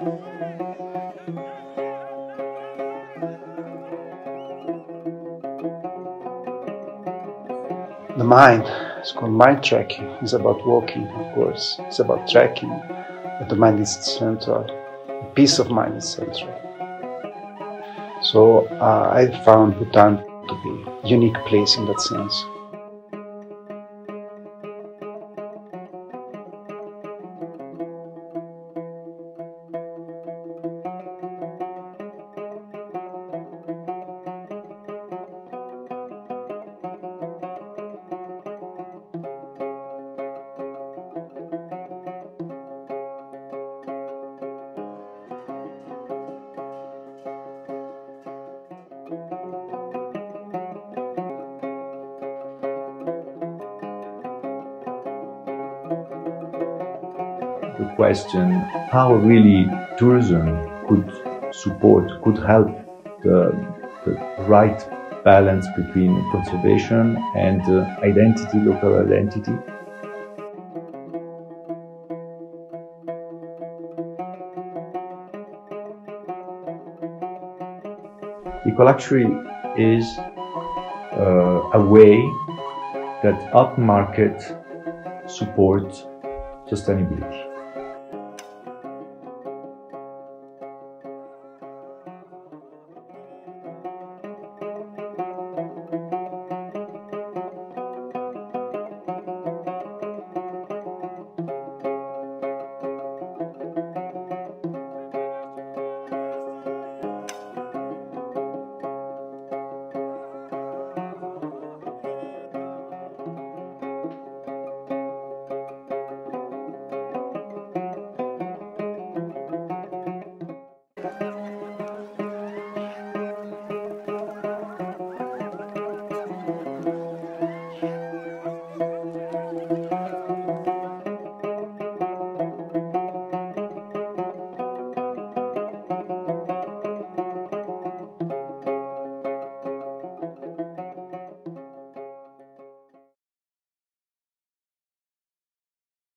The mind, it's called Mindtrek, is about walking, of course. It's about trekking, but the mind is central. The peace of mind is central. So I found Bhutan to be a unique place in that sense. The question how really tourism could support, could help the right balance between conservation and identity, local identity. Ecoluxury is a way that upmarket supports sustainability.